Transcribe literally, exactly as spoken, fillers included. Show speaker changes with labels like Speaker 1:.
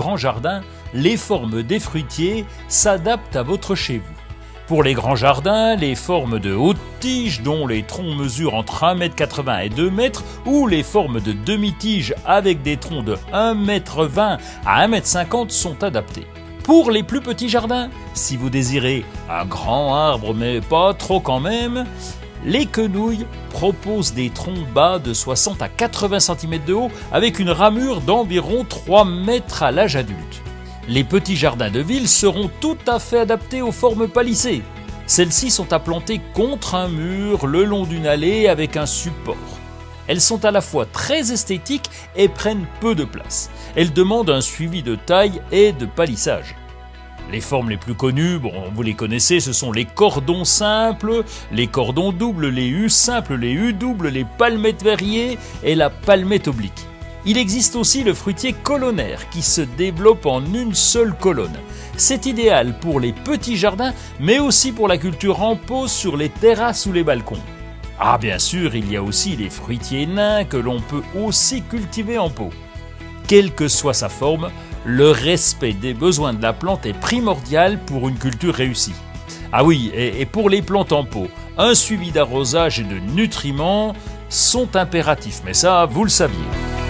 Speaker 1: grand jardin, les formes des fruitiers s'adaptent à votre chez vous. Pour les grands jardins, les formes de hautes tiges dont les troncs mesurent entre un mètre quatre-vingts et deux mètres ou les formes de demi-tiges avec des troncs de un mètre vingt à un mètre cinquante sont adaptés. Pour les plus petits jardins, si vous désirez un grand arbre mais pas trop quand même, les quenouilles proposent des troncs bas de soixante à quatre-vingts centimètres de haut avec une ramure d'environ trois mètres à l'âge adulte. Les petits jardins de ville seront tout à fait adaptés aux formes palissées. Celles-ci sont à planter contre un mur le long d'une allée avec un support. Elles sont à la fois très esthétiques et prennent peu de place. Elles demandent un suivi de taille et de palissage. Les formes les plus connues, bon, vous les connaissez, ce sont les cordons simples, les cordons doubles, les U simples, les U doubles, les palmettes verriers et la palmette oblique. Il existe aussi le fruitier colonnaire qui se développe en une seule colonne. C'est idéal pour les petits jardins, mais aussi pour la culture en pot sur les terrasses ou les balcons. Ah, bien sûr, il y a aussi les fruitiers nains que l'on peut aussi cultiver en pot. Quelle que soit sa forme, le respect des besoins de la plante est primordial pour une culture réussie. Ah oui, et pour les plantes en pot, un suivi d'arrosage et de nutriments sont impératifs, mais ça, vous le saviez.